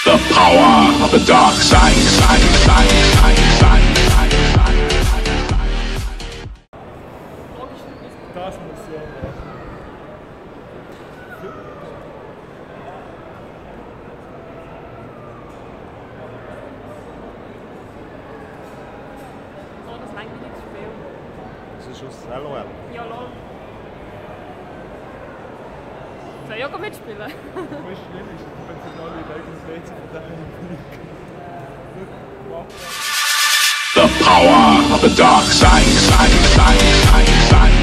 The power of the dark side. Das muss ja machen. Oh, das reicht nicht zu viel. Das ist aus LOL. Ja, lol. Soll ich auch mitspielen? Was schlimm ist, wenn sie alle in eigenes WC von daheim fliegen. The power of the dark side.